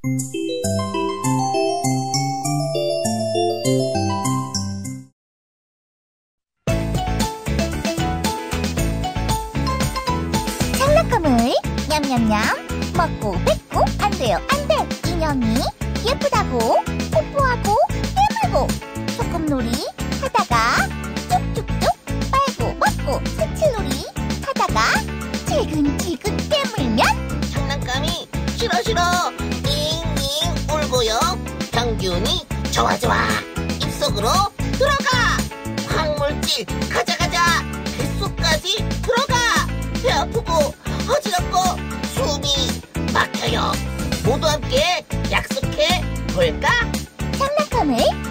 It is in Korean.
장난감을 냠냠냠 먹고 뱉고 안 돼요 안돼. 인형이 예쁘다고 뽀뽀하고 깨물고 소꿉놀이 하다가 쭉쭉쭉 빨고 먹고 색칠놀이 하다가 지근지근 깨물면 장난감이 싫어 싫어 잉잉 울고요. 평균이 좋아 좋아 입속으로 들어가. 황물질 가자 가자 뱃속까지 들어가. 배 아프고 어지럽고 숨이 막혀요. 모두 함께 약속해 볼까? 장난감을